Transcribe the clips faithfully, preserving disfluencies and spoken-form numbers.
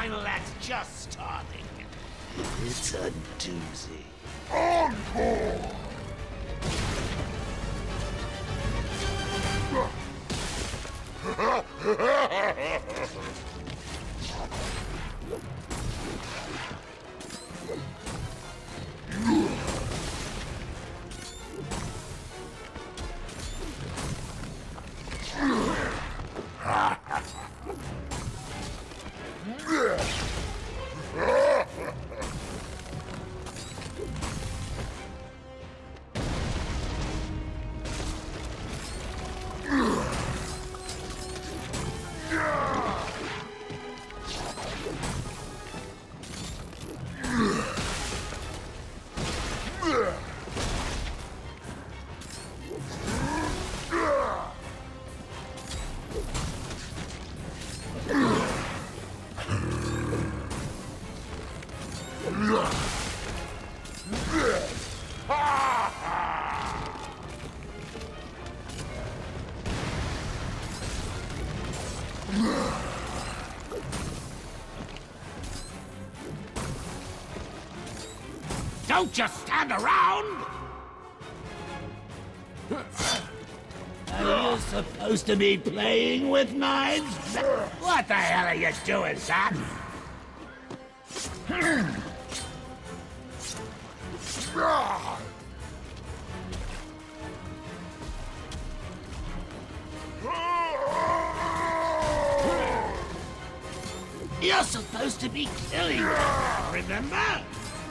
final act's just starting. It's a doozy. Encore! Don't just stand around! Are you supposed to be playing with knives? What the hell are you doing, son? You're supposed to be killing them, remember?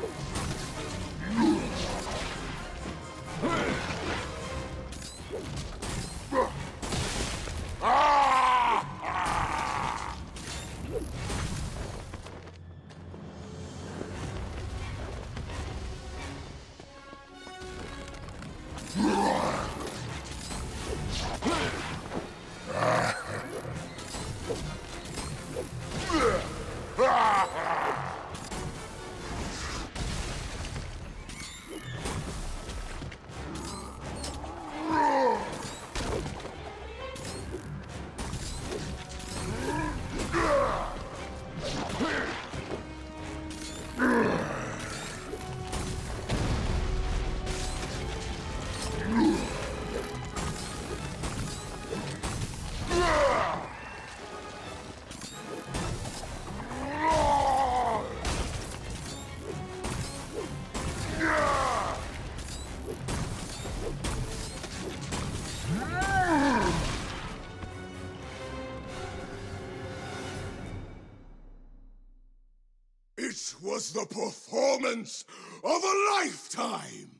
It was the performance of a lifetime!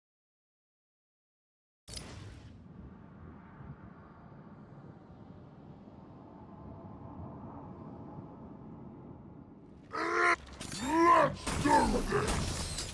Let's do this!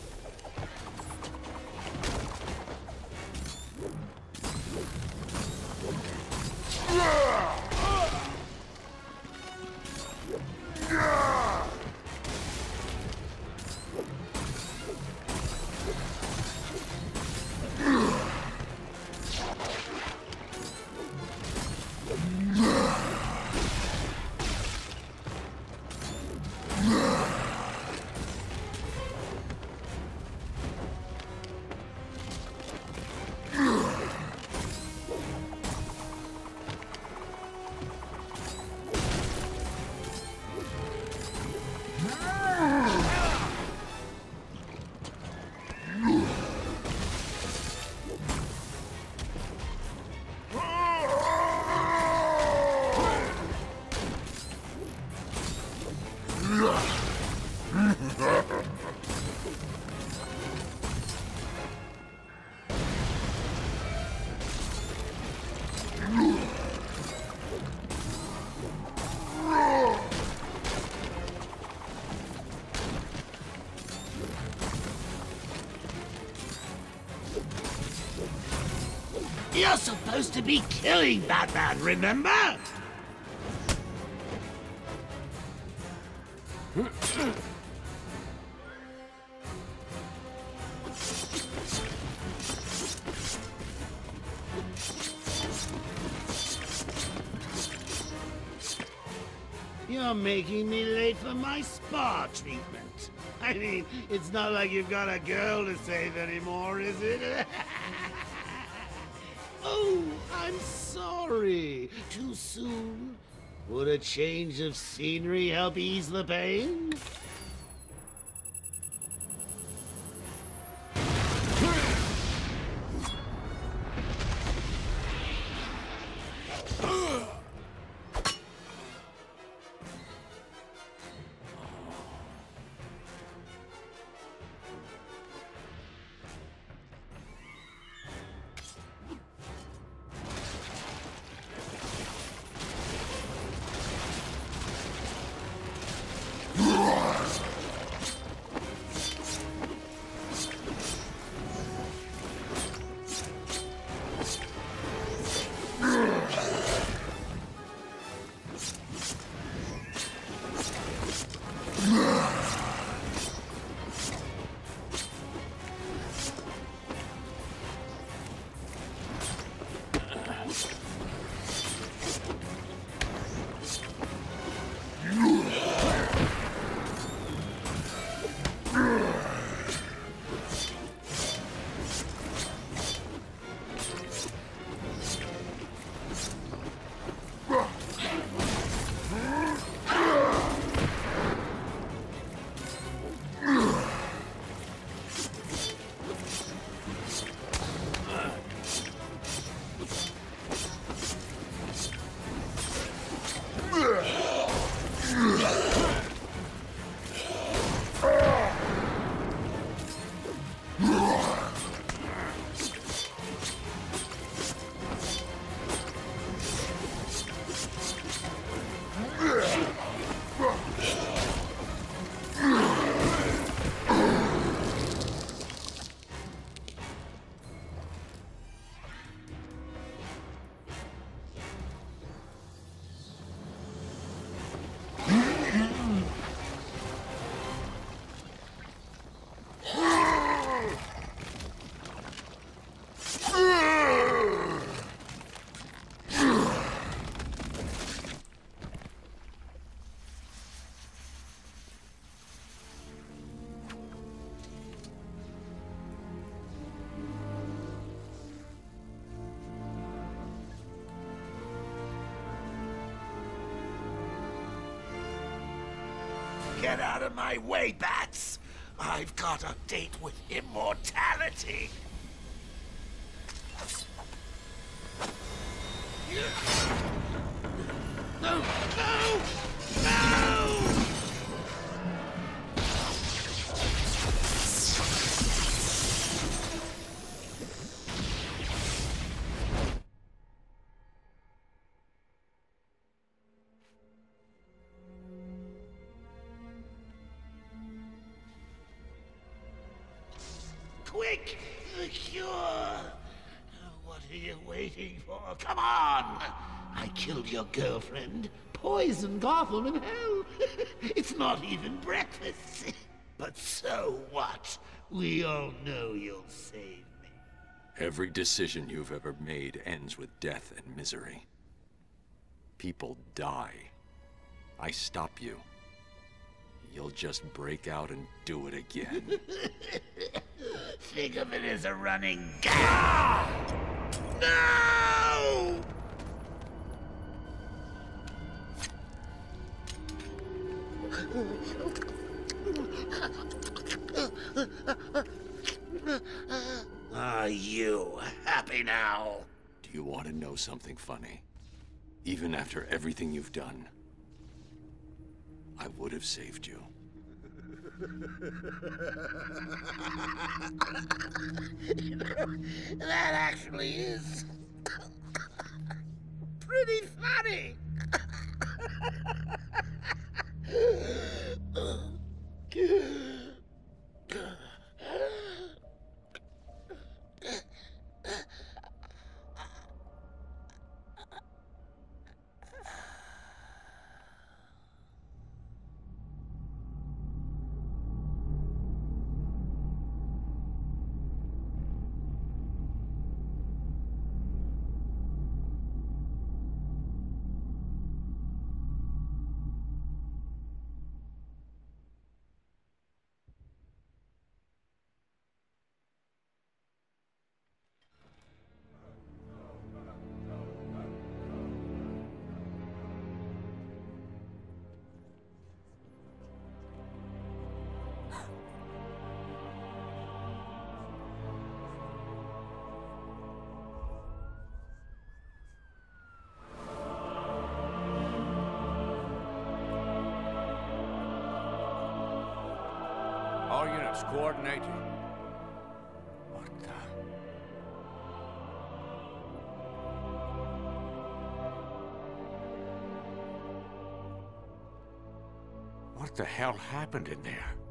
You're supposed to be killing Batman, remember? You're making me late for my spa treatment. I mean, it's not like you've got a girl to save anymore, is it? Oh, I'm sorry. Too soon? Would a change of scenery help ease the pain? Get out of my way, bats! I've got a date with immortality! No! No! No! Quick! The cure! What are you waiting for? Come on! I killed your girlfriend, poisoned Gotham in hell. It's not even breakfast. But so what? We all know you'll save me. Every decision you've ever made ends with death and misery. People die. I stop you. You'll just break out and do it again. Think of it as a running gag. No! Are you happy now? Do you want to know something funny? Even after everything you've done, I would have saved you. You know, that actually is pretty funny. All units coordinated. What the... What the hell happened in there?